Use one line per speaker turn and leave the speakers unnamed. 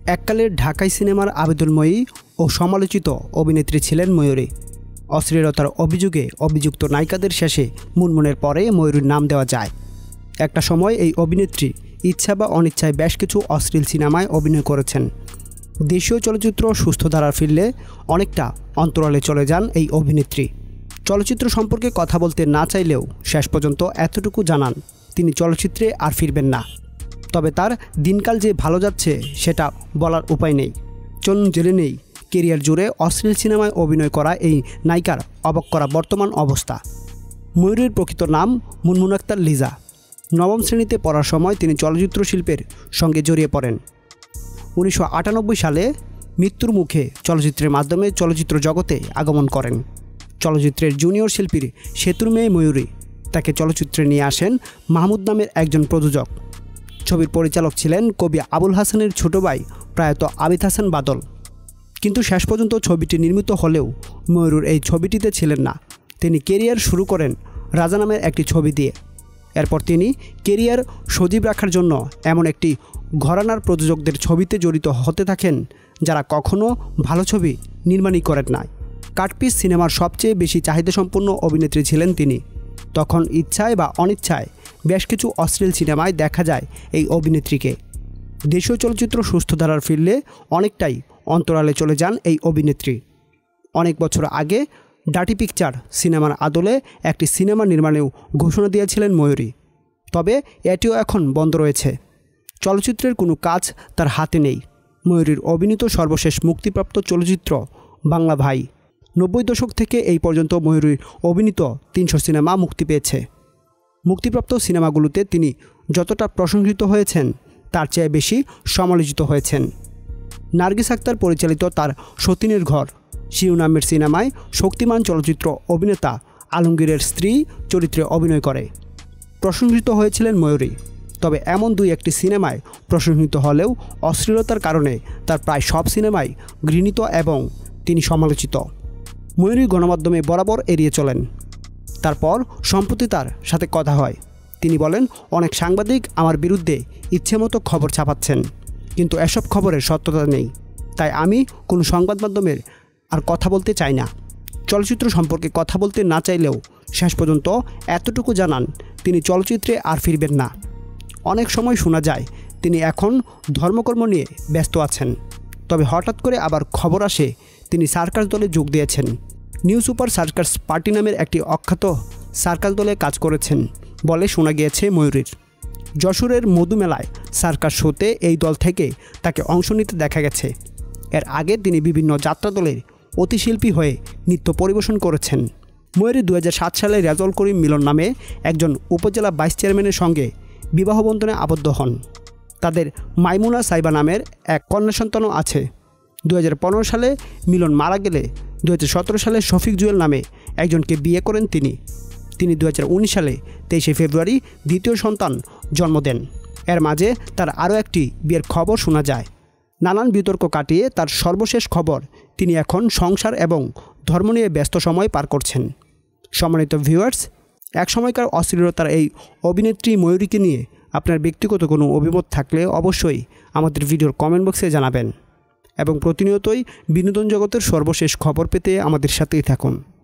এককালের ঢাকাই সিনেমার আবেদনময়ী ও সমালোচিত অভিনেত্রী ছিলেন ময়ূরী। অশ্লীলতার অভিযোগে অভিযুক্ত নায়িকাদের শেষে মুনমুনের পরে ময়ূরীর নাম দেওয়া যায়। একটা সময় এই অভিনেত্রী ইচ্ছা বা অনিচ্ছায় বেশ কিছু অশ্লীল সিনেমায় অভিনয় করেছেন। দেশীয় চলচ্চিত্র সুস্থ ধারা ফিরলে অনেকটা অন্তরালে চলে যান এই অভিনেত্রী। চলচ্চিত্র সম্পর্কে কথা বলতে না চাইলেও শেষ পর্যন্ত এতটুকু জানান তিনি চলচ্চিত্রে আর ফিরবেন না। তবে তার দিনকাল যে ভালো যাচ্ছে সেটা বলার উপায় নেই। চলুন জেনে নেই কেরিয়ার জুড়ে অশ্লীল সিনেমায় অভিনয় করা এই নায়িকার অবাক করা বর্তমান অবস্থা। ময়ূরীর প্রকৃত নাম মুনমুন আক্তার লিজা। নবম শ্রেণীতে পড়ার সময় তিনি চলচ্চিত্র শিল্পের সঙ্গে জড়িয়ে পড়েন। 1998 সালে মৃত্যুর মুখে চলচ্চিত্রের মাধ্যমে চলচ্চিত্র জগতে আগমন করেন। চলচ্চিত্রের জুনিয়র শিল্পীর সেতুর মেয়ে ময়ূরী তাকে চলচ্চিত্রে নিয়ে আসেন মাহমুদ নামের একজন প্রযোজক। ছবির পরিচালক ছিলেন কবি আবুল হাসানের ছোট ভাই প্রয়াত আবিদ হাসান বাদল। কিন্তু শেষ পর্যন্ত ছবিটি নির্মিত হলেও ময়ূরীর এই ছবিটিতে ছিলেন না। তিনি কেরিয়ার শুরু করেন রাজা নামের একটি ছবি দিয়ে। এরপর তিনি কেরিয়ার সজীব রাখার জন্য এমন একটি ঘরানার প্রযোজকদের ছবিতে জড়িত হতে থাকেন যারা কখনো ভালো ছবি নির্মাণই করেন না। কাটপিস সিনেমার সবচেয়ে বেশি চাহিদাসম্পন্ন অভিনেত্রী ছিলেন তিনি। তখন ইচ্ছায় বা অনিচ্ছায় বেশ কিছু অশ্লীল সিনেমায় দেখা যায় এই অভিনেত্রীকে। দেশীয় চলচ্চিত্র সুস্থ ধারার ফিরলে অনেকটাই অন্তরালে চলে যান এই অভিনেত্রী। অনেক বছর আগে ডার্টি পিকচার সিনেমার আদলে একটি সিনেমা নির্মাণেও ঘোষণা দিয়েছিলেন ময়ূরী। তবে এটিও এখন বন্ধ রয়েছে। চলচ্চিত্রের কোনো কাজ তার হাতে নেই। ময়ূরীর অভিনীত সর্বশেষ মুক্তিপ্রাপ্ত চলচ্চিত্র বাংলা ভাই। 90 দশক থেকে এই পর্যন্ত ময়ূরীর অভিনীত 300 সিনেমা মুক্তি পেয়েছে। মুক্তিপ্রাপ্ত সিনেমাগুলোতে তিনি যতটা প্রশংসিত হয়েছেন তার চেয়ে বেশি সমালোচিত হয়েছেন। নার্গিস আক্তার পরিচালিত তার সতীনের ঘর শিরোনামের সিনেমায় শক্তিমান চলচ্চিত্র অভিনেতা আলমগীরের স্ত্রী চরিত্রে অভিনয় করে প্রশংসিত হয়েছিলেন ময়ূরী। তবে এমন দুই একটি সিনেমায় প্রশংসিত হলেও অশ্লীলতার কারণে তার প্রায় সব সিনেমাই ঘৃণিত এবং তিনি সমালোচিত। ময়ূরী গণমাধ্যমে বরাবর এড়িয়ে চলেন। তারপর সম্প্রতি তার সাথে কথা হয়। তিনি বলেন, অনেক সাংবাদিক আমার বিরুদ্ধে ইচ্ছেমতো খবর ছাপাচ্ছেন, কিন্তু এসব খবরের সত্যতা নেই, তাই আমি কোনো সংবাদ মাধ্যমের আর কথা বলতে চাই না। চলচ্চিত্র সম্পর্কে কথা বলতে না চাইলেও শেষ পর্যন্ত এতটুকু জানান তিনি চলচ্চিত্রে আর ফিরবেন না। অনেক সময় শোনা যায় তিনি এখন ধর্মকর্ম নিয়ে ব্যস্ত আছেন। তবে হঠাৎ করে আবার খবর আসে তিনি সার্কাস দলে যোগ দিয়েছেন। নিউ সুপার সার্কাস পার্টি নামের একটি অখ্যাত সার্কাস দলে কাজ করেছেন বলে শোনা গিয়েছে ময়ূরীর। যশোরের মধুমেলায় সার্কাস শোতে এই দল থেকে তাকে অংশ নিতে দেখা গেছে। এর আগে তিনি বিভিন্ন যাত্রা দলের অতিশিল্পী হয়ে নৃত্য পরিবেশন করেছেন। ময়ূরী 2007 সালে রেজাউল করিম মিলন নামে একজন উপজেলা ভাইস চেয়ারম্যানের সঙ্গে বিবাহবন্ধনে আবদ্ধ হন। তাদের মাইমুনা সাইবা নামের এক কন্যা সন্তানও আছে। 2015 সালে মিলন মারা গেলে 2017 সালে শফিক জুয়েল নামে একজনকে বিয়ে করেন তিনি। 2019 সালে 23 ফেব্রুয়ারি দ্বিতীয় সন্তান জন্ম দেন। এর মাঝে তার আরও একটি বিয়ের খবর শোনা যায়। নানান বিতর্ক কাটিয়ে তার সর্বশেষ খবর তিনি এখন সংসার এবং ধর্ম নিয়ে ব্যস্ত সময় পার করছেন। সম্মানিত ভিউয়ার্স, এক সময়কার অশ্লীলতার এই অভিনেত্রী ময়ূরীকে নিয়ে আপনার ব্যক্তিগত কোনো অভিমত থাকলে অবশ্যই আমাদের ভিডিওর কমেন্ট বক্সে জানাবেন এবং প্রতিনিয়তই বিনোদন জগতের সর্বশেষ খবর পেতে আমাদের সাথেই থাকুন।